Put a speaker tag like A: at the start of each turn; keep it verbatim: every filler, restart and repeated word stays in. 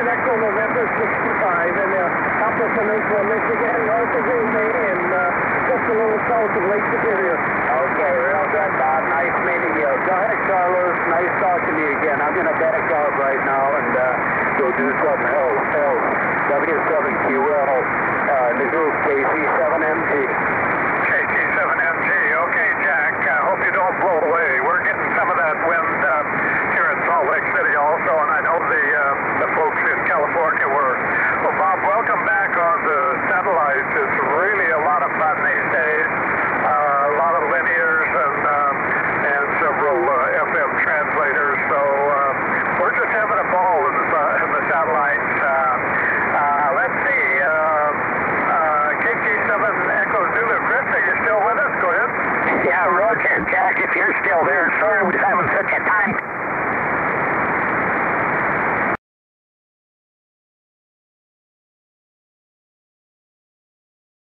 A: Echo November sixty-five, and uh, Upper Peninsula, Michigan, north of Green Bay, and uh, just a little south of Lake Superior.
B: Okay, real good, Bob. Nice meeting you. Go ahead, Carlos. Nice talking to you again. I'm going to back off right now and uh, go do some L, L, W seven Q L, uh, the group K C seven M G.